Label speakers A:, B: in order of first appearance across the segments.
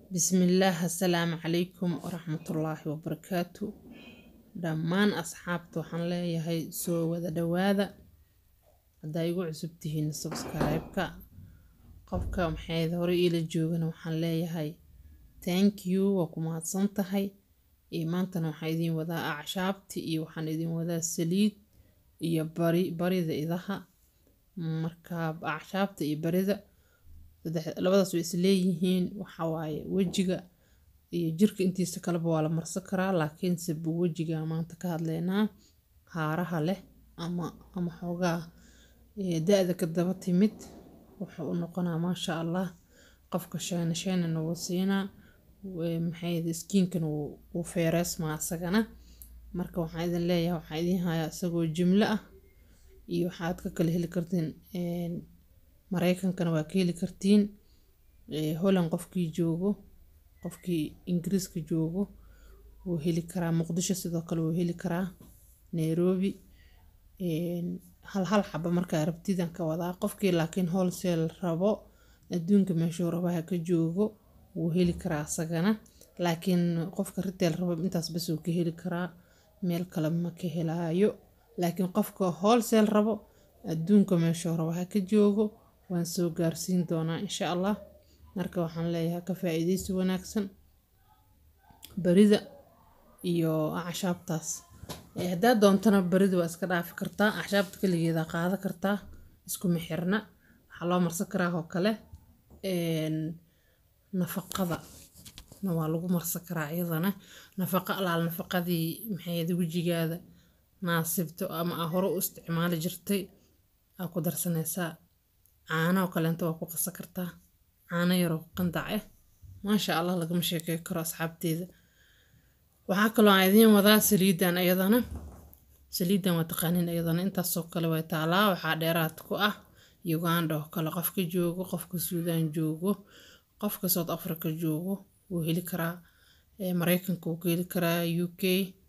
A: بسم الله السلام عليكم ورحمة الله وبركاته. دمان أصحابته وحن ليهي سو وذا دواذا هدا يقو عسبتهين السبسكرايبكا قفكا محايد هوري إلى جوغنا وحن ليهي thank you وكما تصنتهي إيمانتنا وحايدين وذا أعشابتي إيو وحايدين وذا سليد إيو بريد إذاها مركاب أعشابتي إيو بريد labadaas way isleeyihiin waxa waaye wajiga iyo jirka intiisa kala waa la marsan karaa laakiin se wajiga maanta ka hadleynaa haaraha leh ama xoogaa daada ka daba timid wuxuu u noqonaa maasha Allah qofka sheena wuu siinaa maxay skiinkan uu feereesma asagana marka waxaan idin leeyahay waxaan idin hayaa isagoo jimlo ah iyo waxaad ka kala heli kartiin Mareykankana waa ka heli kartiin Holland qofkii joogo qofkii Ingiriiska joogo wuu heli karaa Muqdisho sidoo kale wuu heli karaa Nairobi hal xaba marka rabtidan ka wadaa qofkii laakiin wholesale rabo adduunka meesha rabaha ka joogo wuu heli karaa asagana laakiin qofka retail rabo intaas bas uu ka heli karaa meel kale ma ka helaayo laakiin qofka wholesale rabo adduunka meesha rabaha ka joogo waan soo gaarsiin doonaa insha Allah marka waxaan leeyahay ka faa'iideysi wanaagsan barida iyo acshaabtaas hadaa doontana barida waa iska dhaafi kartaa acshaabta kaligeeda qaada kartaa isku mixirna waxa loo marsan karaa oo kale nafaqada waa lagu marsan karaa iyadana nafaqadii maxay wajigaada naasibto ama hore u isticmaali jirtay ku darsanaysaa caano kale inta waa ku qasa kartaa caano yar oo qandac ah maasha Allah lagama sheekay karo asxaabteeda waxa kale oo idin wadaa saliidan waa taqaanin iyadana intaas oo kale way taalaa waxa dheeraad ku ah Uganda oo kale qofka joogo qofka Suudaan joogo qofka South Africa joogo wuu heli karaa Mareykanka wuu heli karaa UK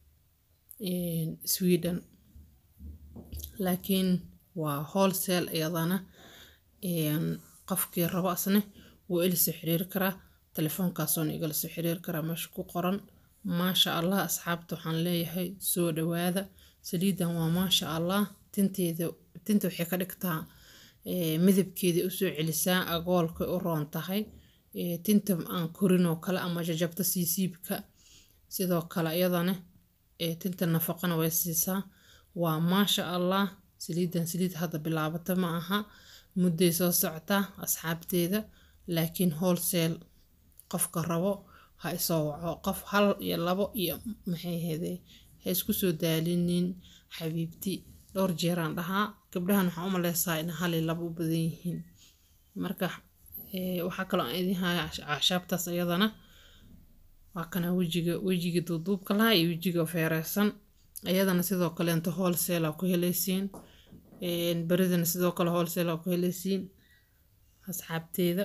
A: Sweden laakiin waa wholesale iyadana qofkii rabo asna wuu ila soo xiriir karaa telefoonkaasoo igala soo xiriir karaa meesha ku qoran maasha Allah asxaabtu waxaan leeyahay soo dhawaada saliidan waa maasha Allah tinta waxay ka dhigtaa midabkeeda u soo celisaa agoolka u roon tahay tinta aan korin oo kale ama jajabta siibka sidoo kale iyadana tinta nafaqana way siisaa waa maasha Allah saliid hadda bilaabata ma aha mudday soo socota asxaabteeda laakiin wholesale qofka rabo ha isoo waco qof hal iyo labo iyo maxay heeday ha isku soo daalinin xabiibti dhowr jeeraan dhahaa gabdhahan waxaan u maleysaa in hal iyo labo u badan yihiin marka waxa kale oo idin haya acshaabtaas iyadana waa kana wajiga duuduubka lahaa iyo wajiga feereysan iyadana sidoo kale inta wholesale ku helaysiin baridana sidoo kale wholesale ku helaysiin asxaabteeda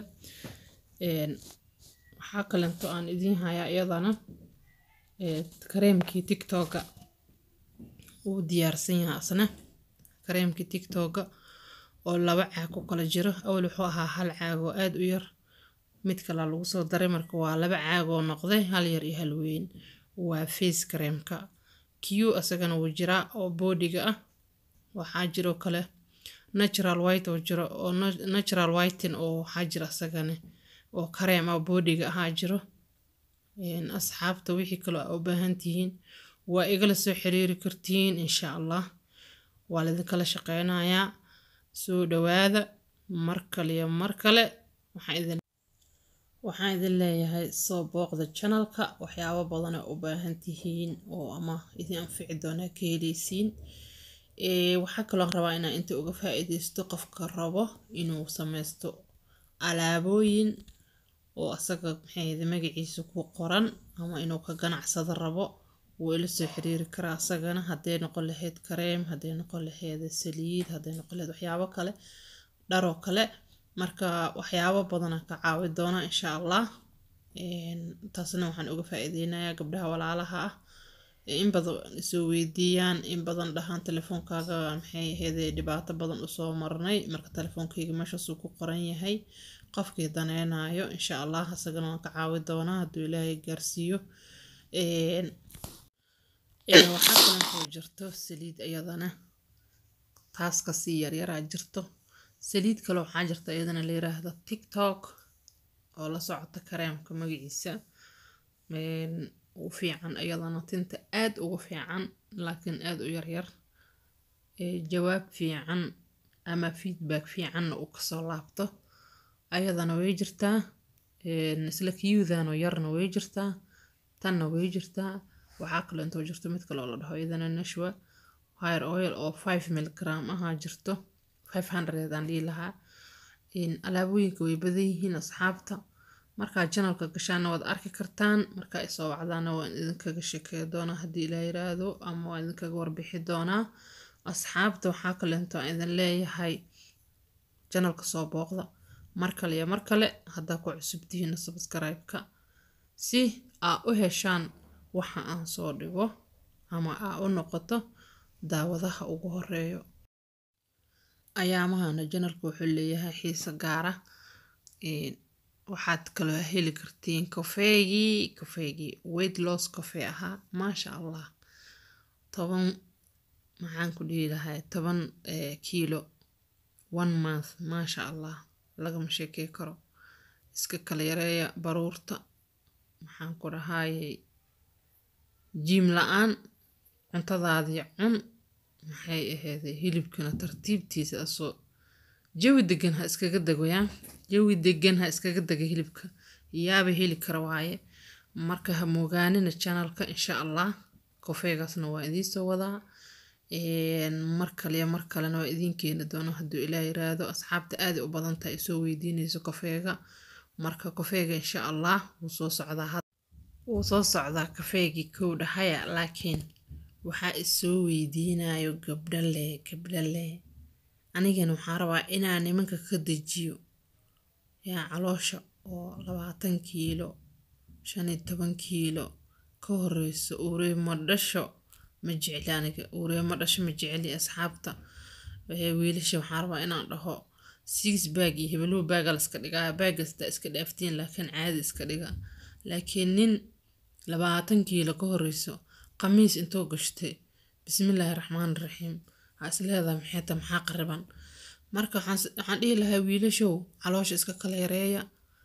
A: waxa kale oo aan idin hayaa iyadana kareemkii TikTok uu diyaarsan yahay asna kareemkii TikTok oo laba caag ku kala jiro awal wuxuu ahaa hal caag oo aad u yar mid kale lagu soo daray marka waa laba caag oo noqday hal yar iyo hal weyn waa face kareemka Q asagana wuu jiraa oo boodiga ah waxaa jiro kale natural white oo jiro oo natural whiten oo waxaa jira asagana oo kareem ah boodiga ah jiro asxaabta wixii kale oo baahan tihiin waa igala soo xiriiri kartiin insha Allah waa la kala shaqeynayaa soo dhawaada mar kale waxaan idin leeyahay soo booqda channelka waxyaabo badan oo u baahan tihiin oo ama idin anfici doona ka heleysiin waxa kale oo rabaa inaan inta uga faa'iideysto qofka rabo inuu sameysto alaabooyin oo asaga maxay magaciisa ku qoran ama inuu ka ganacsado rabo wuu ila soo xiriiri karaa asagana haddii noqon lahayd kareem haddii noqon lahayd saliid haddii noqon lahayd waxyaabo kale dharo kale marka waxyaabo badan ka caawi doona insha Allah taasna waxaan uga faa'iideynayaa gabdhaha walaalaha ah in badan soo weydiiyaan in badan dhahaan telefoonkaaga maxay ahayd dhibaato badan u soo marnay marka telefoonkayga meeshaas uu ku qoran yahay qofkii daneynayo insha Allah asagana waan ka caawi doonaa hadduu Ilaahay gaarsiiyo waxaa kaloo jirto saliid iyadana taas ka sii yaryaraa jirto saliid kale waxaa jirta iyadana la yiraahdo TikTok oo la socota kareemka magaciisa u fiican iyadana tinta aad ugu fiican laakiin aad u yaryar jawaab fiican ama feedback fiican oo ka soo laabto ayadana way jirtaa isla kiyuudaan oo yarna way jirtaa tanna way jirtaa waxaa kale intoo jirto mid kale oo la dhaho iyadana Nashwa hair oil oo 5 mg aha jirto 500 aan dhihi lahaa alaabooyinka way badan yihiin asxaabta markaa channelka gashaana waad arki kartaan markaa ay soo wacdaana waan idinkaga sheekay doonaa haddii Ilaahay yiraahdo ama waan idinkaga warbixi doonaa asxaabta waxaa kale intoo idin leeyahay channelka soo booqda mar kale haddaa ku cusub tihiin subscribe-ka si aa u heshaan waxa aan soo dhigo ama aa u noqoto daawadaha ugu horeeyo ayaamahana channelku wuxuu leeyahay xiiso gaar ah waxaad kaloo heli kartiin kafeegi weight loss coffee ahaa maasha Allah 10 maxaan ku dhihi lahaa 10 kiilo 1 month maasha Allah lagama sheekay karo iska kala yareeya baruurta maxaan ku dhahaayay jim la'aan cuntadaadii cun maxay ahayd hilibkana tartiibtiisa asoo jawi degan ha iskaga dago hilibka yaaba heli kara waaye marka ha moogaanina channelka insha Allah kofeegaasna waa idiin soo wadaa mar kalena waa idiin keeni doona hadduu Ilaahay yiraahdo asxaabta aad u badan tahay soo weydiinayso kofeega marka kofeega insha Allah wuu soo socdaa kafeegii kow dhahaya laakiin waxaa isoo weydiinayo gabdhalle anigana waxaan rabaa inaan nimanka ka dejiyo yaa caloosha oo 20 kiilo 15 kiilo ka horeyso ureemo dhasho ma jecli aniga ureemo dhasho ma jecli asxaabta wiilasha waxaan rabaa inaan dhaho 6 bag iyo hebelo bag la iska dhigaa bagasta iska dhaaftiin laakiin caadi iska dhiga laakiin nin 20 kiilo ka horeyso qamiis intoo gashtay bismillaahir rahmaanir rahiim asleeda maxaa qariban marka waxaan dhihi lahaa wiilashow caloosha iska kala yareeya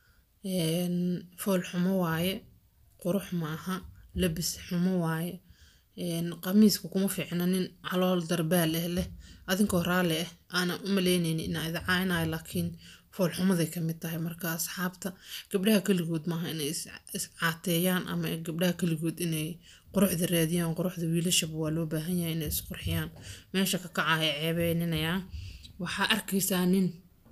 A: fool xumo waaye qurux maaha labis xumo waaye qamiisku kuma fiicna nin calool darbaal leh adinkoo raali ah ana u maleynayni in ay caaynaay laakiin fool xumaday ka mid tahay marka asxaabta gabdhaha kaligood maaha inay is caateeyaan ama gabdhaha kaligood inay quruxda raadiyaan quruxda wiilasha waa loo baahan yahay inay is qurxiyaan meesha ka kacay ceebeeninaya waxaa arkaysaa nin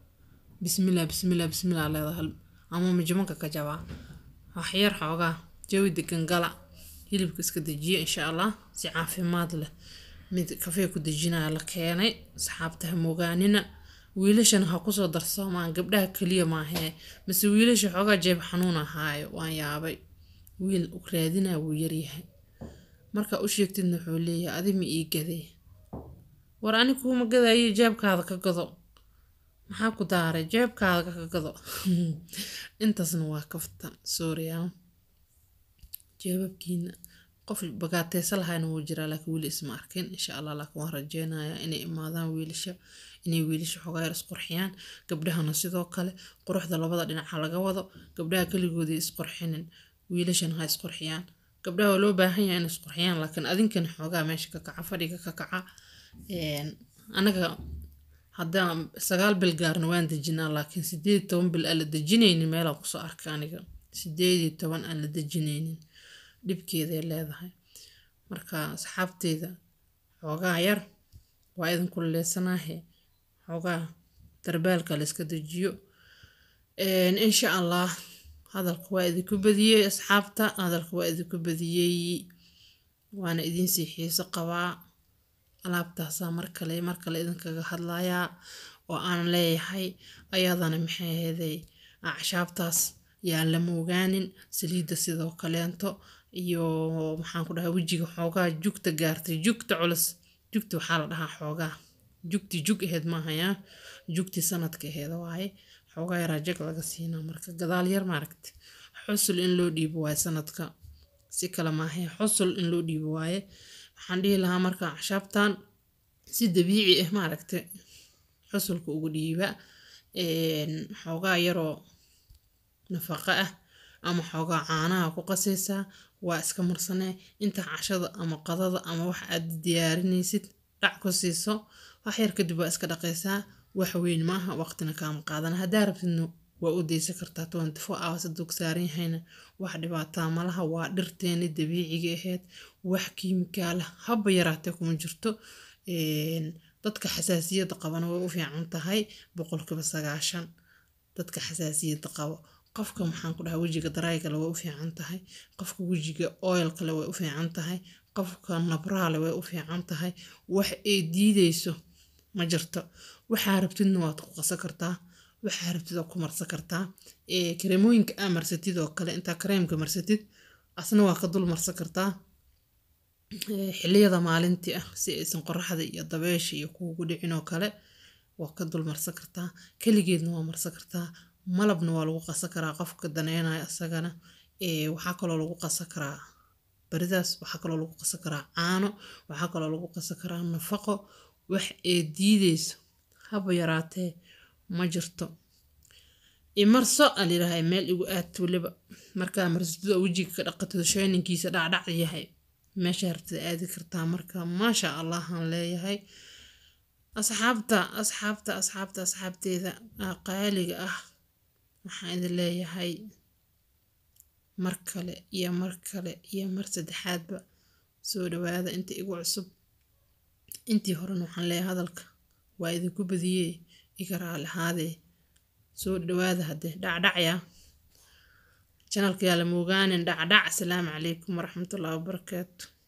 A: bismillah leedahay ama majmanka ka jabaa waxyar xoogaa jawi degan gala hilibka iska dejiya insha Allah si caafimaad leh mid kafee ku dejinaya la keenay asxaabta ha moogaanina wiilashana ha ku soo darsoomaan gabdhaha kaliya maahe mise wiilasha xoogaa jeeb xanuun ahaayo waan yaabay wiil u raadinaa wuu yaryahay marka u sheegtidna wuxuu leeyahay adi ma ii gaday war anigu kuma gadayo jeebkaada ka gado maxaa ku daaray jeebkaada ka gado intaasna waa kaftan sorry jeebabkiina qof bagaateysa lahayna wuu jiraa laakiin wili isma arkin insha Allah laakiin waan rajeynayaa inay imaadaan wiilasha xogaa yar isqurxiyaan gabdhahana sidoo kale quruxda labada dhinac laga wado gabdhaha kaligood isqurxinin wiilashana ha isqurxiyaan gabdhaha loo baahan yahay in isqurxiyaan laakiin adinkan xogaa meesha ka kaca fadhiga ka kaca anaga haddaan 9 bil gaarna waan dejinaa laakiin 18 bil ala dejinaynin meel aan ku soo arkay aniga 18 aan la dejinaynin dhibkeeda leedahay marka asxaabteeda xogaa yar waa idin ku leesanahay xogaa darbaalka la iska dejiyo insha Allah hadalka waa idinku badiyay asxaabta hadalka waa idinku badiyay waana idin sii xiiso qabaa alaabtaas mar kale idinkaga hadlayaa oo aan leeyahay ayadana maxay ahayd acashaabtaas yaa la moogaanin saliida sidoo kaleento iyo maxaan ku dhahaa wejiga xoogaa jugta gaartay jugta culus jugta waxaa la dhahaa xoogaa jugti jug aheyd maahayaa jugti sanadka aheeda waaye xoogaa yaraa jag laga siinaa marka gadaal yar maaragti xusul in loo dhiibo waaye sanadka si kale maahaya xusul in loo dhiibo waaye waxaan dhihi lahaa marka cashaabtan si dabiici ah maaragti xusulka ugu dhiiba xoogaa yaroo nafaqo ah ama xoogaa caanaha ku qasaysaa waa iska marsanee inta cashada ama qadada ama wax aad diyaarinaysid dhac ku siiso wax yar kadib waa iska dhaqaysaa wax weyn maaha waqtina kaama qaadana haddaa rabtidna waa u deysan kartaa 24 hours dug saaran yahayna wax dhibaataa malaha waa dhirteeni dabiiciga ahayd wax kiimikaala haba yaraatee kuma jirto dadka xasaasiyadda qabana way u fiican tahay 90% dadka xasaasiyadda qabo qofka maxaan ku dhahaa wejiga darayga way u fiican tahay qofka wejiga oil kale way u fiican tahay qofka nabraha way u fiican tahay wax ay diideyso ma jirto waxa rabtidna waad ku qasan kartaa waxa rabtid ku marsan kartaa kareemooyinka amarsatid oo kale inta kareemka marsatid asna waa ka dul marsan kartaa xilliyada maalintii ah si aysan qorraxda iyo dabaysha iyo kuugu dhicin oo kale waa ka dul marsan kartaa kaligeedna waa marsan kartaa malabna waa lagu qasan karaa qofka daneynaya asagana waxaa kaloo lagu qasan karaa baridaas waxaa kaloo lagu qasan karaa caano waxaa kaloo lagu qasan karaa nafaqo wax ay diideyso haba yaraatee ma jirto imarso alirahay meel igu aad waliba markaa marsado wejiga ka dhaqato shayninkiisa dhacdhac yahay meesha hartida aadi kartaa marka maasha Allah aan leeyahay asxaabteeda qaaliga ah waxaan idin leeyahay mar kale iyo mar saddexaadba soo dhawaada inta igu cusub intii horena waxaan leeyahay hadalka waa idinku badiyay iga raali ahaadee soo dhawaada hadde dhacdhacya channelka yaa la moogaanin dhacdhac. Assalaamu calaykum waraxmatullaahi wabarakaatu.